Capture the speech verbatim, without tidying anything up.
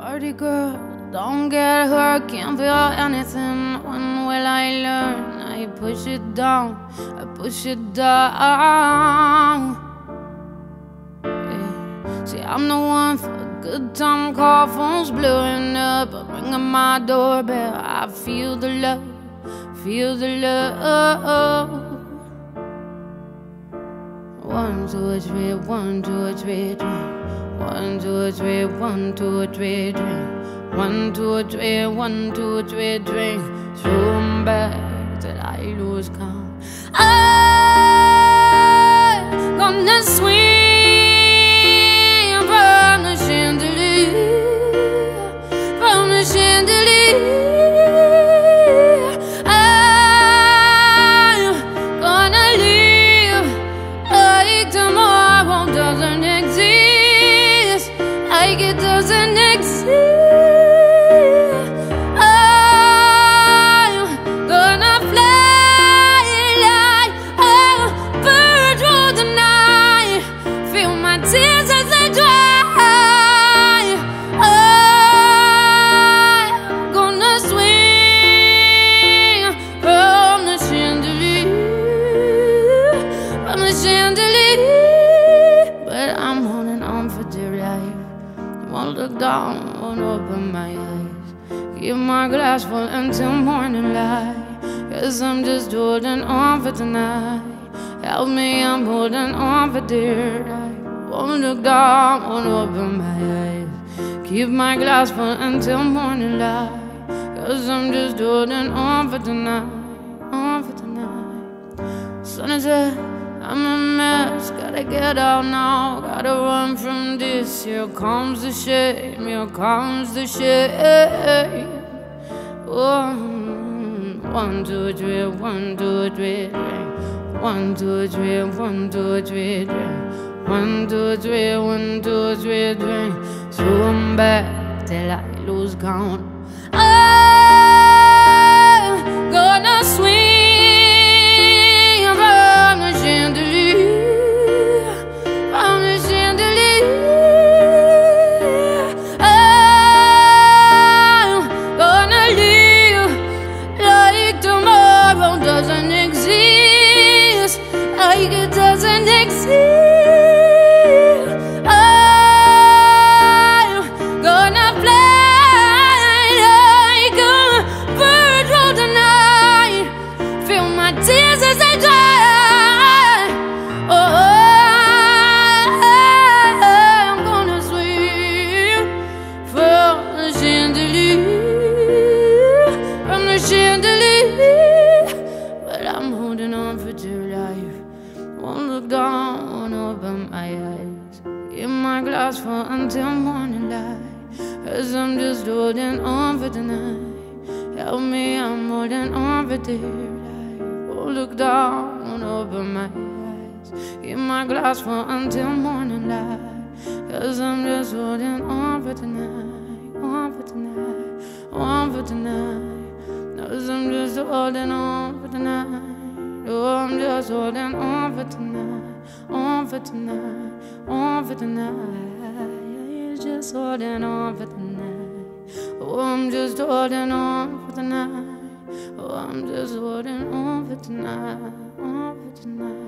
Party girl, don't get hurt, can't feel anything. When will I learn? I push it down, I push it down. Yeah. See, I'm the one for a good time call, phone's blowing up, I'm ringing my doorbell. I feel the love, feel the love. One, two, three, one, two, three, drink. One, two, three, one, two, three, drink. One, two, three, one, two, three, drink. Throw 'em back till I lose count. I'm gonna swing from the chandelier, from the chandelier. I'm gonna live like tomorrow doesn't exist, like it doesn't exist. I'm gonna fly like a bird through the night, feel my tears as they dry. I'm gonna swing from the chandelier, from the chandelier. But I'm holding on for dear life. Won't look down, won't open my eyes. Keep my glass full until morning light. Cause I'm just holding on for tonight. Help me, I'm holding on for dear life. Won't look down, won't open my eyes. Keep my glass full until morning light. Cause I'm just holding on for tonight, on for tonight. Sun is up, I'm a mess, gotta get out now, gotta run from this. Here comes the shame, here comes the shame. One, one, two, three, one, two, three, drink. One, two, three, one, two, three, drink. One, two, three, one, two, three, drink. Throw 'em back till I lose count. I'm gonna swing from the chandelier, from the chandelier. I'm gonna live like tomorrow doesn't exist, like it doesn't exist. I'm gonna fly like a bird through the night, feel my tears as they dry. Oh, I'm gonna swim from the chandelier, from the chandelier. But I'm holding on for dear life. Won't look down, won't open my eyes. Keep my glass full until morning light. Cause I'm just holding on for tonight. Help me, I'm holding on for dear life. Won't look down, won't open my eyes. Keep my glass full until morning light. Cause I'm just holding on for tonight, on for tonight, on for tonight. Cause I'm just holding on for tonight. Oh, I'm just holding on for tonight, on for tonight, on for tonight. Yeah, just holding on for tonight. Oh, I'm just holding on for tonight. Oh, I'm just holding on for tonight, on for tonight.